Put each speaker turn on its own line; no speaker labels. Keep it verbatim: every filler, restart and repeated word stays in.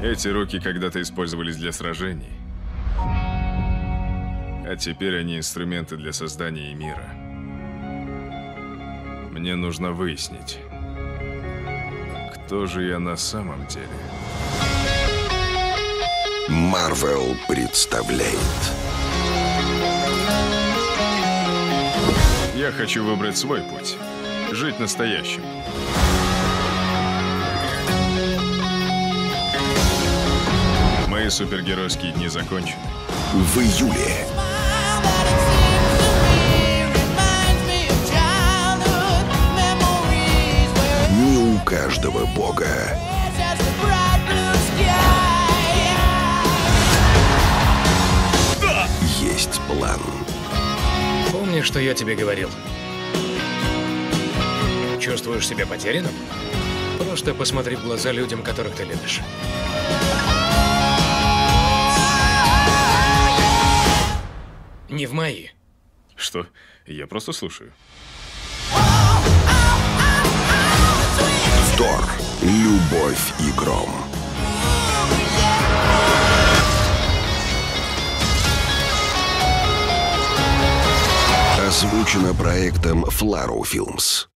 Эти руки когда-то использовались для сражений. А теперь они инструменты для создания мира. Мне нужно выяснить, кто же я на самом деле.
Marvel представляет.
Я хочу выбрать свой путь. Жить настоящим. Мои супергеройские дни закончены.
В июле. Не у каждого бога есть план.
Помни, что я тебе говорил. Чувствуешь себя потерянным? Просто посмотри в глаза людям, которых ты любишь. Не в мои.
Что? Я просто слушаю.
Тор. Любовь и гром. Озвучено проектом Flarow Films.